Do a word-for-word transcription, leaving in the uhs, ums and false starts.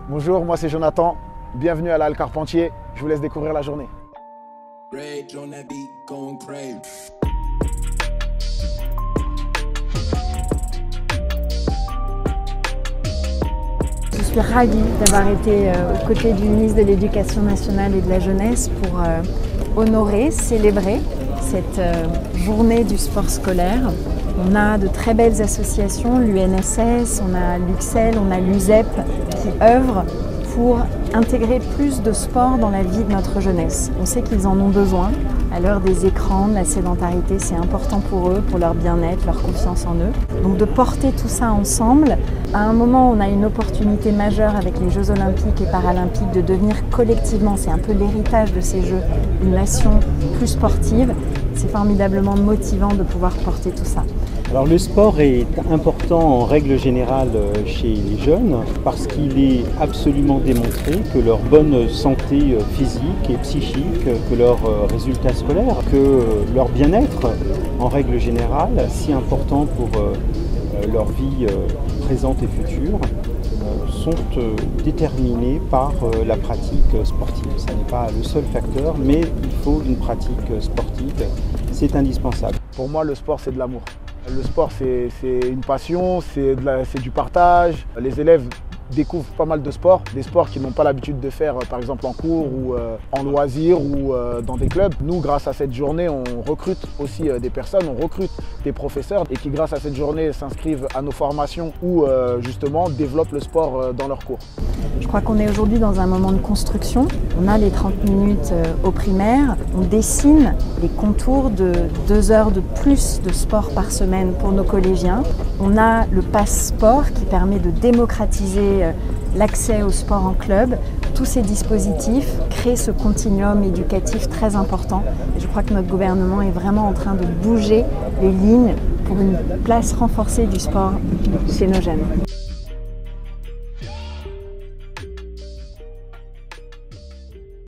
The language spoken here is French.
Bonjour, moi c'est Jonathan. Bienvenue à la Halle Carpentier. Je vous laisse découvrir la journée. Je suis ravie d'avoir été aux côtés du ministre de l'Éducation nationale et de la jeunesse pour honorer, célébrer cette journée du sport scolaire. On a de très belles associations, l'U N S S, on a l'Uxel, on a l'U S E P qui œuvrent pour intégrer plus de sport dans la vie de notre jeunesse. On sait qu'ils en ont besoin. À l'heure des écrans, de la sédentarité, c'est important pour eux, pour leur bien-être, leur confiance en eux. Donc de porter tout ça ensemble, à un moment où on a une opportunité majeure avec les Jeux Olympiques et Paralympiques de devenir collectivement, c'est un peu l'héritage de ces Jeux, une nation plus sportive. C'est formidablement motivant de pouvoir porter tout ça. Alors le sport est important en règle générale chez les jeunes parce qu'il est absolument démontré que leur bonne santé physique et psychique, que leurs résultats scolaires, que leur bien-être en règle générale, si important pour leur vie présente et future, sont déterminés par la pratique sportive. Ce n'est pas le seul facteur, mais il faut une pratique sportive, c'est indispensable. Pour moi, le sport, c'est de l'amour. Le sport, c'est une passion, c'est du partage. Les élèves découvrent pas mal de sports, des sports qu'ils n'ont pas l'habitude de faire, par exemple en cours ou euh, en loisirs ou euh, dans des clubs. Nous, grâce à cette journée, on recrute aussi euh, des personnes, on recrute des professeurs et qui, grâce à cette journée, s'inscrivent à nos formations ou euh, justement développent le sport euh, dans leurs cours. Je crois qu'on est aujourd'hui dans un moment de construction. On a les trente minutes euh, au primaire, on dessine les contours de deux heures de plus de sport par semaine pour nos collégiens. On a le pass sport qui permet de démocratiser l'accès au sport en club. Tous ces dispositifs créent ce continuum éducatif très important. Et je crois que notre gouvernement est vraiment en train de bouger les lignes pour une place renforcée du sport chez nos jeunes.